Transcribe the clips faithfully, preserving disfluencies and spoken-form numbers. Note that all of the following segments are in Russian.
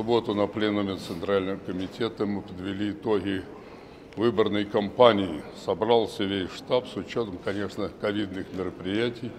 субботу на пленуме Центрального комитета мы подвели итоги выборной кампании. Собрался весь штаб с учетом, конечно, ковидных мероприятий.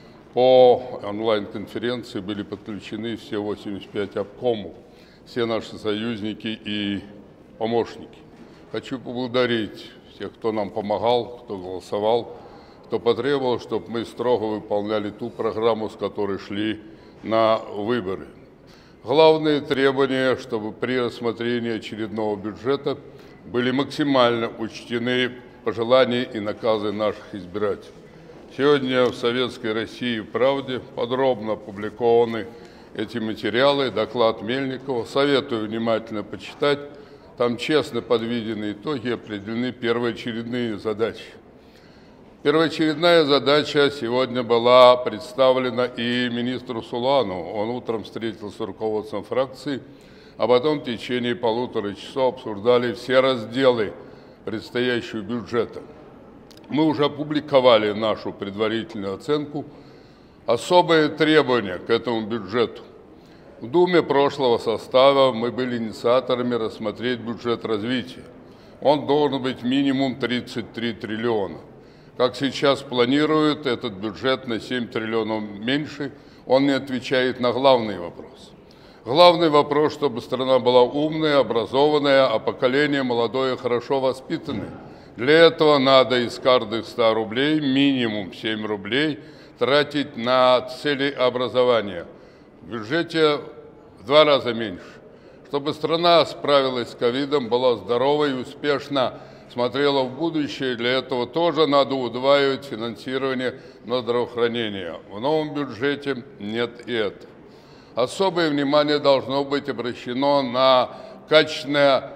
По онлайн-конференции были подключены все восемьдесят пять обкомов, все наши союзники и помощники. Хочу поблагодарить всех, кто нам помогал, кто голосовал, кто потребовал, чтобы мы строго выполняли ту программу, с которой шли на выборы. Главные требования, чтобы при рассмотрении очередного бюджета были максимально учтены пожелания и наказы наших избирателей. Сегодня в Советской России «Правде» подробно опубликованы эти материалы, доклад Мельникова. Советую внимательно почитать. Там честно подведены итоги, определены первоочередные задачи. Первоочередная задача сегодня была представлена и министру Суланову. Он утром встретился с руководством фракции, а потом в течение полутора часов обсуждали все разделы предстоящего бюджета. Мы уже опубликовали нашу предварительную оценку. Особые требования к этому бюджету. В Думе прошлого состава мы были инициаторами рассмотреть бюджет развития. Он должен быть минимум тридцать три триллиона. Как сейчас планируют, этот бюджет на семь триллионов меньше, он не отвечает на главный вопрос. Главный вопрос, чтобы страна была умная, образованная, а поколение молодое хорошо воспитанное. Для этого надо из каждых ста рублей минимум семь рублей тратить на цели образования. В бюджете в два раза меньше. Чтобы страна справилась с ковидом, была здорова и успешна, смотрела в будущее, для этого тоже надо удваивать финансирование на здравоохранение. В новом бюджете нет и этого. Особое внимание должно быть обращено на качественное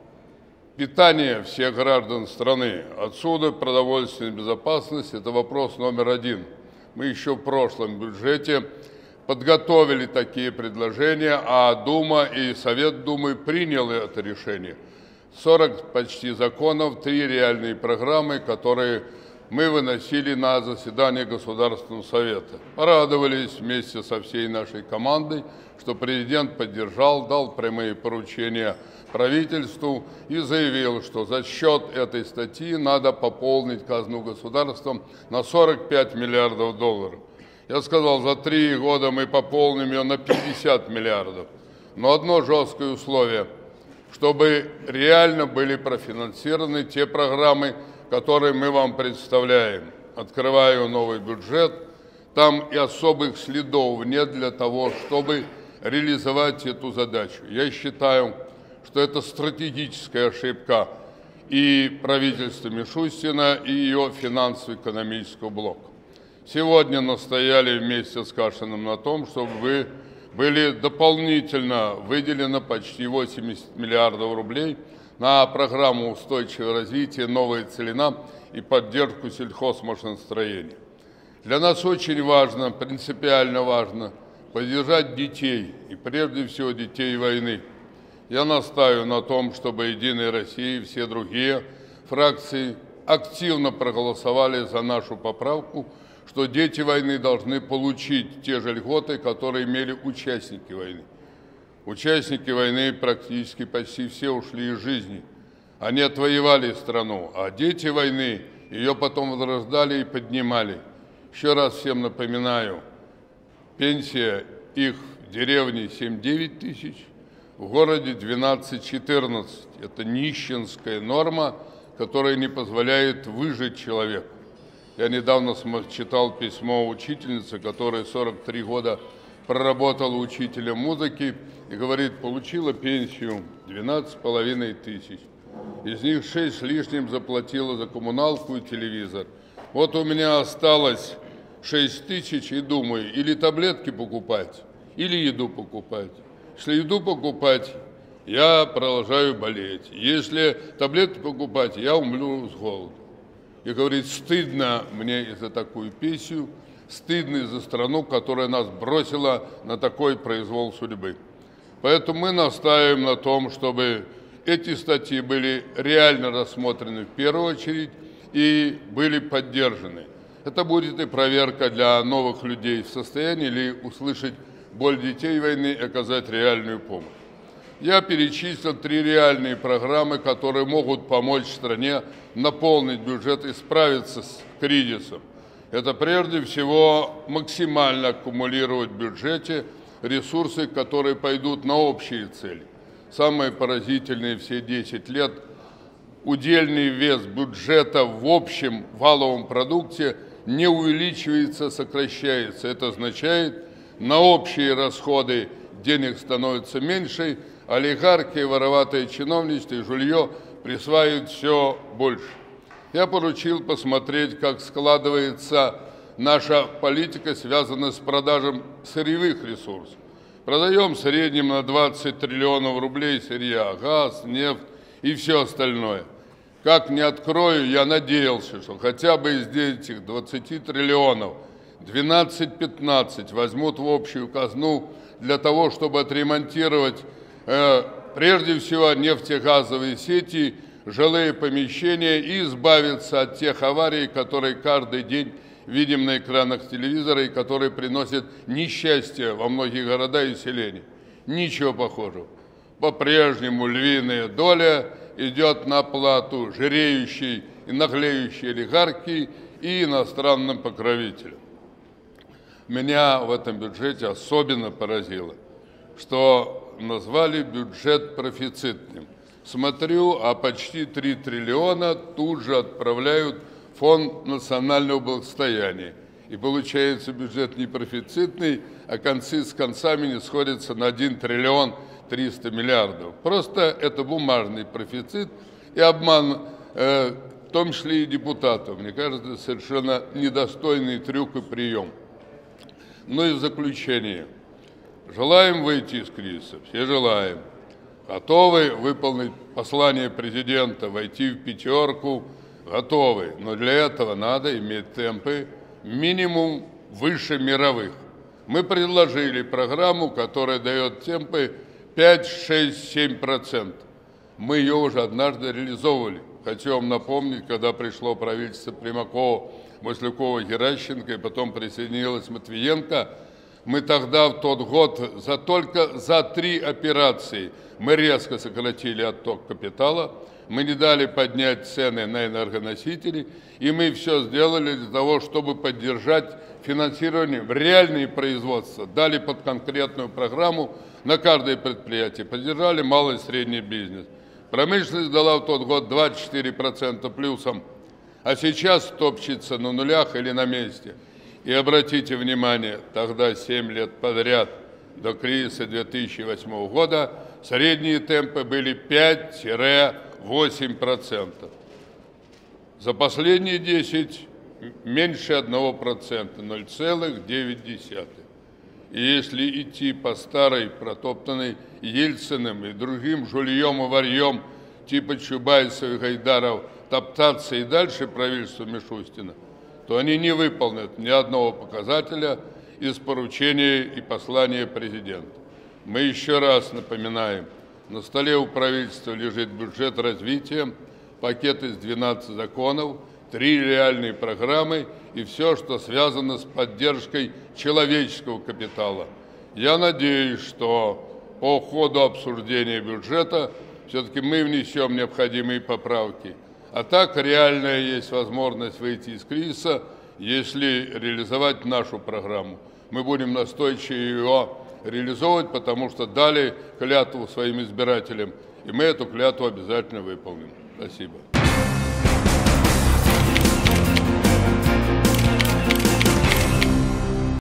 питание всех граждан страны. Отсюда продовольственная безопасность – это вопрос номер один. Мы еще в прошлом бюджете подготовили такие предложения, а Дума и Совет Думы принял это решение. сорок почти законов, три реальные программы, которые мы выносили на заседание Государственного Совета. Порадовались вместе со всей нашей командой, что президент поддержал, дал прямые поручения правительству и заявил, что за счет этой статьи надо пополнить казну государства на сорок пять миллиардов долларов. Я сказал, за три года мы пополним ее на пятьдесят миллиардов. Но одно жесткое условие, чтобы реально были профинансированы те программы, которые мы вам представляем. Открываю новый бюджет, там и особых следов нет для того, чтобы реализовать эту задачу. Я считаю, что это стратегическая ошибка и правительства Мишустина, и ее финансово-экономического блока. Сегодня настояли вместе с Кашиным на том, чтобы вы были дополнительно выделено почти восемьдесят миллиардов рублей на программу устойчивого развития, новая целина и поддержку сельхозмашиностроения. Для нас очень важно, принципиально важно поддержать детей, и прежде всего детей войны. Я настаиваю на том, чтобы «Единая Россия» и все другие фракции активно проголосовали за нашу поправку, что дети войны должны получить те же льготы, которые имели участники войны. Участники войны практически почти все ушли из жизни. Они отвоевали страну, а дети войны ее потом возрождали и поднимали. Еще раз всем напоминаю, пенсия их в деревне семь-девять тысяч, в городе двенадцать-четырнадцать. Это нищенская норма, которая не позволяет выжить человеку. Я недавно читал письмо учительницы, которая сорок три года проработала учителем музыки и говорит, получила пенсию двенадцать с половиной тысяч. Из них шесть с лишним заплатила за коммуналку и телевизор. Вот у меня осталось шесть тысяч и думаю, или таблетки покупать, или еду покупать. Если еду покупать, я продолжаю болеть. Если таблетки покупать, я умру с голоду. И говорит, стыдно мне и за такую пенсию, стыдно и за страну, которая нас бросила на такой произвол судьбы. Поэтому мы настаиваем на том, чтобы эти статьи были реально рассмотрены в первую очередь и были поддержаны. Это будет и проверка для новых людей, в состоянии ли услышать боль детей войны и оказать реальную помощь. Я перечислил три реальные программы, которые могут помочь стране наполнить бюджет и справиться с кризисом. Это прежде всего максимально аккумулировать в бюджете ресурсы, которые пойдут на общие цели. Самые поразительные все десять лет удельный вес бюджета в общем валовом продукте не увеличивается, сокращается. Это означает, на общие расходы денег становится меньше, олигархи, вороватое чиновничество и жулье присваивают все больше. Я поручил посмотреть, как складывается наша политика, связанная с продажей сырьевых ресурсов. Продаем в среднем на двадцать триллионов рублей сырья, газ, нефть и все остальное. Как не открою, я надеялся, что хотя бы из этих двадцати триллионов двенадцать-пятнадцать возьмут в общую казну для того, чтобы отремонтировать э, прежде всего нефтегазовые сети, жилые помещения и избавиться от тех аварий, которые каждый день видим на экранах телевизора и которые приносят несчастье во многих городах и селениях. Ничего похожего. По-прежнему львиная доля идет на плату жиреющей и наглеющей олигархии и иностранным покровителям. Меня в этом бюджете особенно поразило, что назвали бюджет профицитным. Смотрю, а почти три триллиона тут же отправляют в Фонд национального благосостояния. И получается, бюджет не профицитный, а концы с концами не сходятся на один триллион триста миллиардов. Просто это бумажный профицит и обман, э, в том числе и депутатов. Мне кажется, совершенно недостойный трюк и прием. Ну и в заключение. Желаем выйти из кризиса? Все желаем. Готовы выполнить послание президента, войти в пятерку? Готовы. Но для этого надо иметь темпы минимум выше мировых. Мы предложили программу, которая дает темпы пять, шесть, семь процентов. Мы ее уже однажды реализовывали. Хочу вам напомнить, когда пришло правительство Примакова, Маслякова, Геращенко, и потом присоединилась Матвиенко, мы тогда в тот год за только за три операции мы резко сократили отток капитала, мы не дали поднять цены на энергоносители, и мы все сделали для того, чтобы поддержать финансирование в реальные производства, дали под конкретную программу на каждое предприятие, поддержали малый и средний бизнес. Промышленность дала в тот год двадцать четыре процента плюсом, а сейчас топчется на нулях или на месте. И обратите внимание, тогда семь лет подряд до кризиса две тысячи восьмого года средние темпы были пять-восемь процентов. За последние десять меньше одного процента, ноль целых девять десятых. И если идти по старой, протоптанной Ельциным и другим жульем и варьем типа Чубайса и Гайдаров, топтаться и дальше правительству Мишустина, то они не выполнят ни одного показателя из поручения и послания президента. Мы еще раз напоминаем, на столе у правительства лежит бюджет развития, пакет из двенадцати законов, три реальные программы и все, что связано с поддержкой человеческого капитала. Я надеюсь, что по ходу обсуждения бюджета все-таки мы внесем необходимые поправки. А так реальная есть возможность выйти из кризиса, если реализовать нашу программу. Мы будем настойчиво ее реализовывать, потому что дали клятву своим избирателям, и мы эту клятву обязательно выполним. Спасибо.